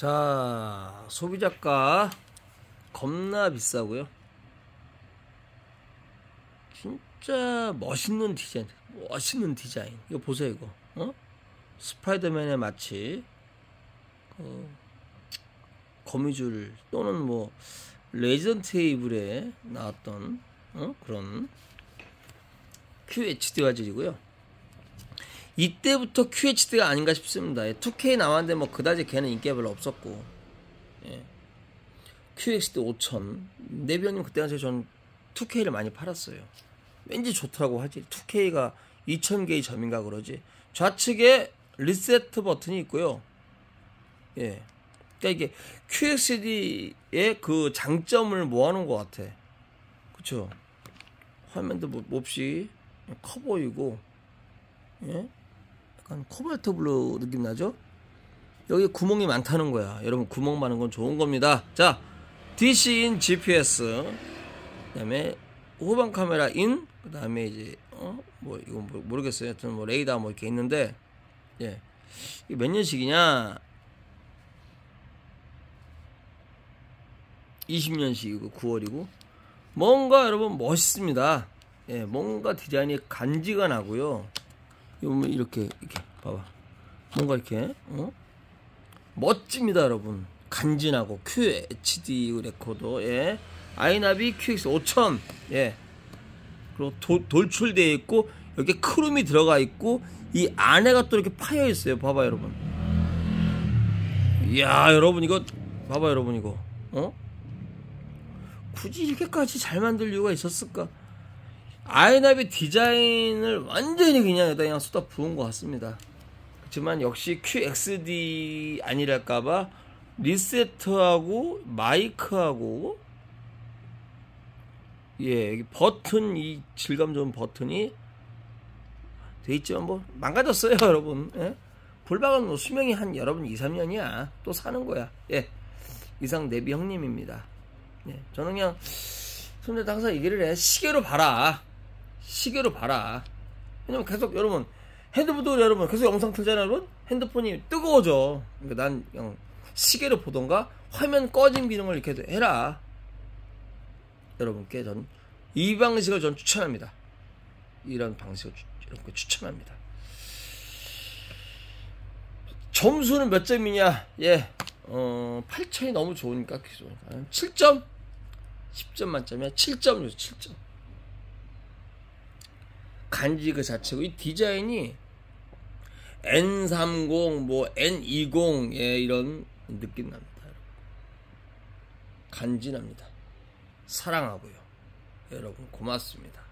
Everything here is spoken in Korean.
자, 소비자가 겁나 비싸고요. 진짜 멋있는 디자인, 이거 보세요, 이거. 스파이더맨의 마치 거미줄 또는 뭐 레지던트 이블에 나왔던 그런 QHD 화질이고요. 이때부터 QHD가 아닌가 싶습니다. 2K 나왔는데 뭐 그다지 걔는 인기가 별로 없었고, QHD 5000 내비형님 그때 당시에 전 2K를 많이 팔았어요. 왠지 좋더라고 화질. 2K가 2000개의 점인가 그러지. 좌측에 리셋 버튼이 있고요. 그러니까 이게 QHD의 그 장점을 모아놓은 것 같아. 그쵸? 화면도 몹시 커 보이고, 약간 코발트 블루 느낌 나죠? 여기 구멍이 많다는 거야. 여러분, 구멍 많은 건 좋은 겁니다. 자, DC-in GPS, 그 다음에 후방 카메라 인, 그 다음에 이제 뭐 이건 모르겠어요. 하여튼 뭐 레이더 뭐 이렇게 있는데, 이게 몇 년식이냐? 20년식이고 9월이고 뭔가 여러분 멋있습니다. 뭔가 디자인이 간지가 나고요. 이렇게 봐봐. 뭔가 이렇게 멋집니다, 여러분. 간지나고 QHD 레코더, 아이나비 QX 5000, 그리고 돌출되어 있고 여기 크롬이 들어가 있고 이 안에가 또 이렇게 파여 있어요. 봐봐, 여러분. 이야, 여러분 이거 봐봐, 여러분 이거. 굳이 이렇게까지 잘 만들 이유가 있었을까? 아이나비 디자인을 완전히 그냥 쏟아 부은 것 같습니다. 그렇지만 역시 QXD 아니랄까봐 리세트하고 마이크하고 여기 버튼, 이 질감 좋은 버튼이 돼 있지만 뭐 망가졌어요, 여러분. 볼박은 뭐 수명이 한 여러분 2-3년이야. 또 사는 거야. 이상 내비 형님입니다. 저는 그냥 손님들 항상 얘기를 해. 시계로 봐라. 왜냐면 계속 여러분 핸드폰도 여러분 계속 영상 틀잖아요, 여러분. 핸드폰이 뜨거워져. 그러니까 난 그냥 시계로 보던가 화면 꺼진 기능을 이렇게 해라. 여러분께 전 이 방식을 전 추천합니다. 이런 방식을 여러분께 추천합니다. 점수는 몇 점이냐? 8,000이 너무 좋으니까 7점? 10점 만점이야. 7점 줘, 7점. 간지 그 자체고, 이 디자인이 N30, 뭐 N20, 이런 느낌 납니다. 간지 납니다. 사랑하고요. 여러분 고맙습니다.